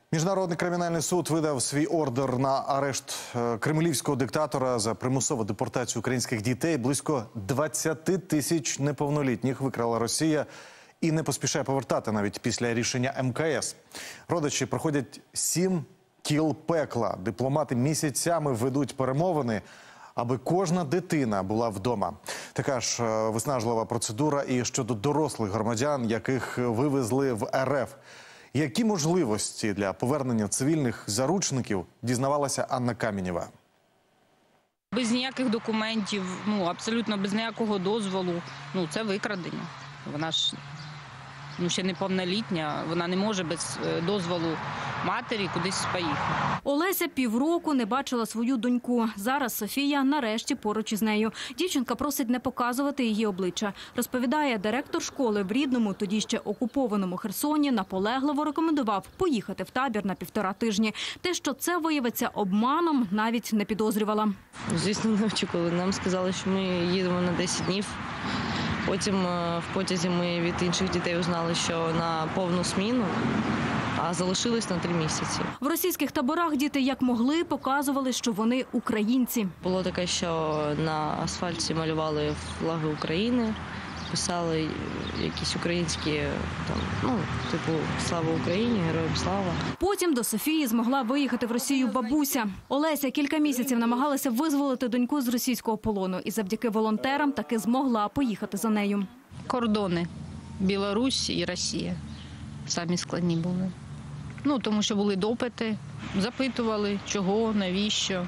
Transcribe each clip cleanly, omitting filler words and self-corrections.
Міжнародний кримінальний суд видав свій ордер на арешт кремлівського диктатора за примусову депортацію українських дітей. Близько 20 тисяч неповнолітніх викрала Росія і не поспішає повертати навіть після рішення МКС. Родичі проходять 7 кіл пекла. Дипломати місяцями ведуть перемовини, аби кожна дитина була вдома. Така ж виснажлива процедура і щодо дорослих громадян, яких вивезли в РФ. Які можливості для повернення цивільних заручників, дізнавалася Анна Каменєва. Без ніяких документів, абсолютно без ніякого дозволу. Це викрадення. Вона ж ще неповнолітня, вона не може без дозволу матері кудись поїхати. Олеся півроку не бачила свою доньку. Зараз Софія нарешті поруч із нею. Дівчинка просить не показувати її обличчя. Розповідає, директор школи в рідному, тоді ще окупованому Херсоні, наполегливо рекомендував поїхати в табір на 1,5 тижні. Те, що це виявиться обманом, навіть не підозрювала. Звісно, не очікували. Нам сказали, що ми їдемо на 10 днів. Потім в потязі ми від інших дітей узнали, що на повну зміну, а залишились на 3 місяці. В російських таборах діти як могли показували, що вони українці. Було таке, що на асфальті малювали флаги України, писали якісь українські, типу «Слава Україні», «Героям слава». Потім до Софії змогла виїхати в Росію бабуся. Олеся кілька місяців намагалася визволити доньку з російського полону і завдяки волонтерам таки змогла поїхати за нею. Кордони Білорусь і Росія самі складні були. Тому що були допити, запитували, чого, навіщо.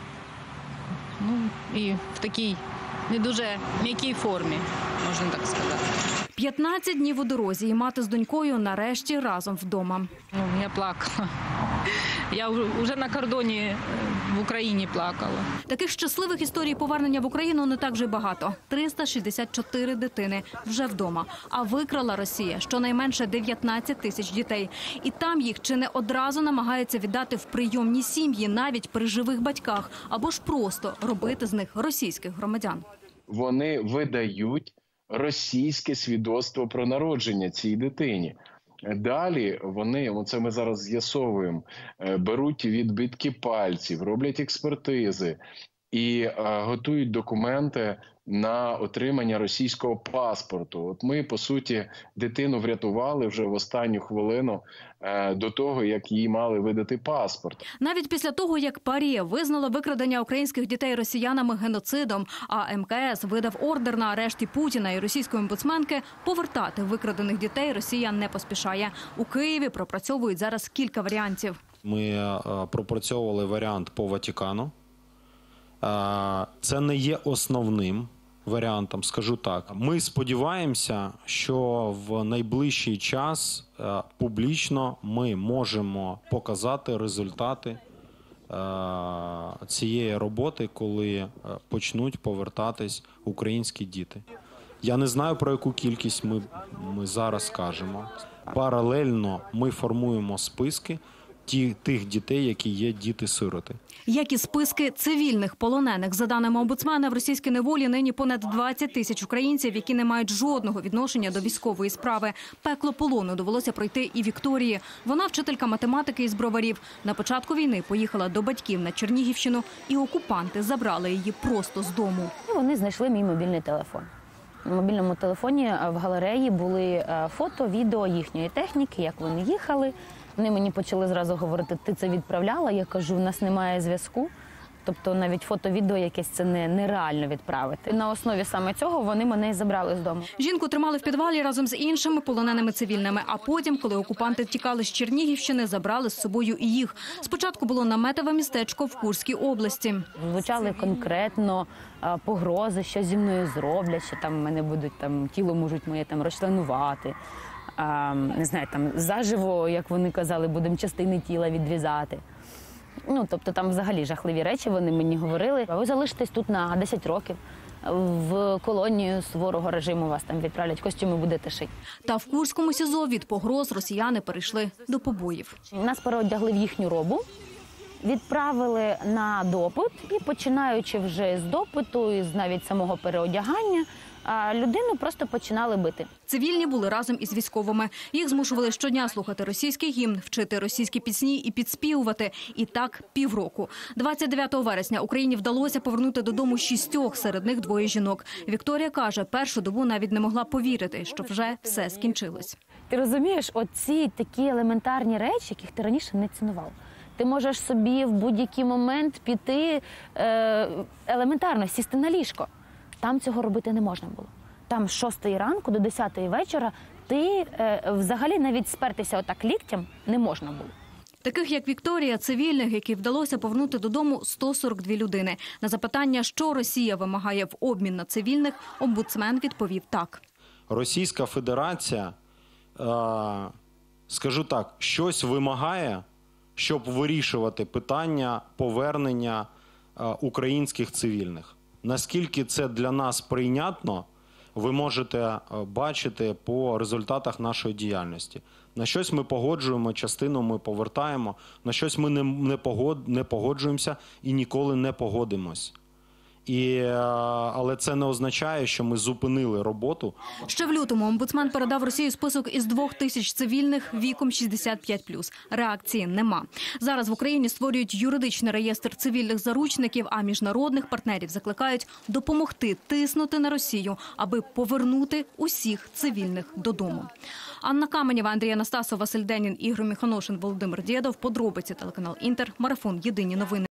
І в такій не дуже м'якій формі, можна так сказати. 15 днів у дорозі і мати з донькою нарешті разом вдома. Я плакала. Я вже на кордоні в Україні плакала. Таких щасливих історій повернення в Україну не так вже й багато. 364 дитини вже вдома. А викрала Росія щонайменше 19 тисяч дітей. І там їх чи не одразу намагаються віддати в прийомні сім'ї, навіть при живих батьках, або ж просто робити з них російських громадян. Вони видають російське свідоцтво про народження цій дитині. Далі вони, це ми зараз з'ясовуємо, беруть відбитки пальців, роблять експертизи і готують документи на отримання російського паспорту. От ми, по суті, дитину врятували вже в останню хвилину до того, як їй мали видати паспорт. Навіть після того, як ПАРЄ визнало викрадення українських дітей росіянами геноцидом, а МКС видав ордер на арешт і Путіна і російської омбудсменки, повертати викрадених дітей Росія не поспішає. У Києві пропрацьовують зараз кілька варіантів. Ми пропрацьовували варіант по Ватикану. Це не є основним варіантом, скажу так. Ми сподіваємося, що в найближчий час публічно ми можемо показати результати цієї роботи, коли почнуть повертатись українські діти. Я не знаю, про яку кількість ми зараз кажемо. Паралельно ми формуємо списки тих дітей, які є діти-сироти. Як і списки цивільних полонених. За даними омбудсмена, в російській неволі нині понад 20 тисяч українців, які не мають жодного відношення до військової справи. Пекло полону довелося пройти і Вікторії. Вона вчителька математики із Броварів. На початку війни поїхала до батьків на Чернігівщину, і окупанти забрали її просто з дому. Вони знайшли мій мобільний телефон. На мобільному телефоні в галереї були фото, відео їхньої техніки, як вони їхали. Вони мені почали зразу говорити, ти це відправляла? Я кажу, в нас немає зв'язку. Тобто навіть фото-відео якесь це нереально відправити. На основі саме цього вони мене і забрали з дому. Жінку тримали в підвалі разом з іншими полоненими цивільними. А потім, коли окупанти втікали з Чернігівщини, забрали з собою і їх. Спочатку було наметове містечко в Курській області. Звучали конкретно погрози, що зі мною зроблять, що там мене будуть, тіло можуть моє розчленувати. Не знаю, заживо, як вони казали, будемо частини тіла відрізати. Тобто там взагалі жахливі речі вони мені говорили. Ви залишитесь тут на 10 років, в колонію суворого режиму вас там відправлять, костюми будете шити. Та в Курському СІЗО від погроз росіяни перейшли до побоїв. Нас переодягли в їхню робу, відправили на допит і починаючи вже з допиту, з навіть самого переодягання, а людину просто починали бити. Цивільні були разом із військовими. Їх змушували щодня слухати російський гімн, вчити російські пісні і підспівувати. І так півроку. 29 вересня Україні вдалося повернути додому 6, серед них 2 жінок. Вікторія каже, першу добу навіть не могла повірити, що вже все скінчилось. Ти розумієш, оці такі елементарні речі, яких ти раніше не цінував. Ти можеш собі в будь-який момент піти елементарно, сісти на ліжко. Там цього робити не можна було. Там з 6 ранку до 10 вечора ти взагалі навіть спертися отак ліктям не можна було. Таких, як Вікторія, цивільних, які вдалося повернути додому 142 людини. На запитання, що Росія вимагає в обмін на цивільних, омбудсмен відповів так. Російська Федерація, скажу так, щось вимагає, щоб вирішувати питання повернення українських цивільних. Наскільки це для нас прийнятно, ви можете бачити по результатах нашої діяльності. На щось ми погоджуємо, частину ми повертаємо, на щось ми не погоджуємося і ніколи не погодимось. Але це не означає, що ми зупинили роботу. Ще в лютому омбудсмен передав Росії список із 2000 цивільних віком 65+. Реакції нема. Зараз в Україні створюють юридичний реєстр цивільних заручників, а міжнародних партнерів закликають допомогти тиснути на Росію, аби повернути усіх цивільних додому. Анна Каменєва, Андрій Анастасов, Василь Денін, Ігор Міханошин, Володимир Дєдов. Подробиці, телеканал Інтер. Марафон. Єдині новини.